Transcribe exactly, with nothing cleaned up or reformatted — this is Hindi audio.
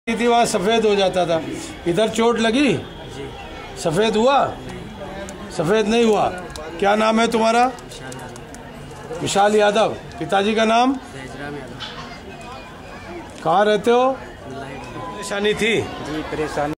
थी वहाँ सफ़ेद हो जाता था। इधर चोट लगी, सफ़ेद हुआ? सफ़ेद नहीं हुआ। क्या नाम है तुम्हारा? विशाल यादव। पिताजी का नाम? कहाँ रहते हो? परेशानी थी? जी परेशानी